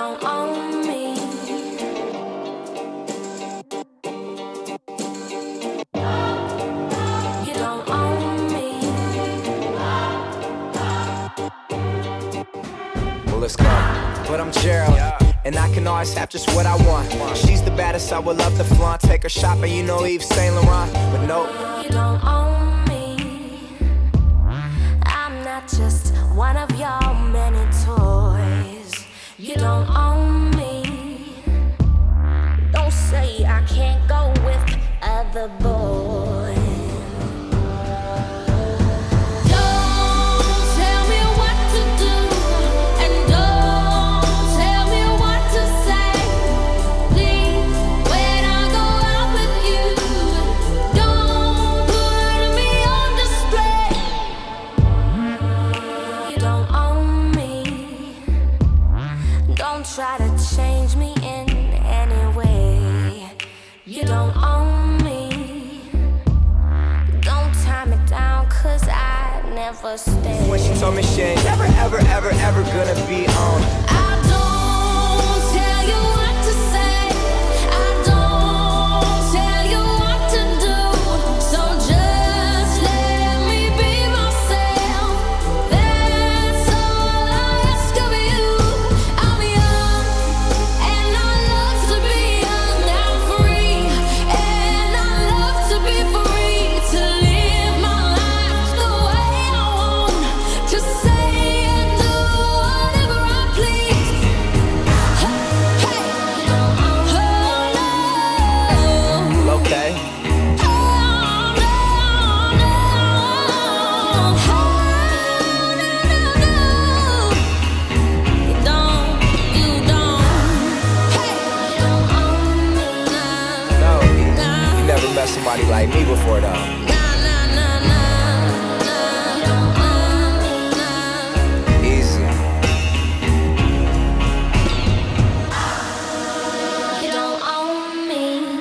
don't own me. You don't own me. Well, let's go. But I'm Gerald, and I can always have just what I want. She's the baddest, I would love to flaunt. Take her shopping, you know Yves Saint Laurent. But nope, You don't own me. I'm not just one of your many toys. You don't own me. Don't say I can't go with other boys. Don't tell me what to do, and don't tell me what to say. Please, when I go out with you, don't put me on display. You don't own me. Don't try to change me in any way. You don't own me. Don't tie me down, 'cause I never stay. when she told me she ain't never, ever, ever, ever gonna be on. I don't tell you what to say. I don't tell you what to do. So just let me be myself. That's all I ask of you. I'm young and I love to be young. I'm free and I love to be free. To live my life the way I want. To say and do whatever I please. Hey, oh no. Okay. No, you never met somebody like me before, though. Easy. You don't own me.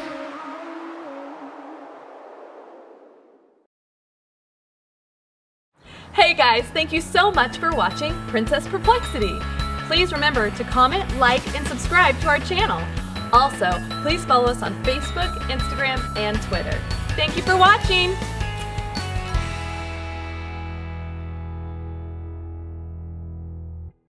Hey guys, thank you so much for watching Princess Perplexity. Please remember to comment, like, and subscribe to our channel. Also, please follow us on Facebook, Instagram, and Twitter. Thank you for watching!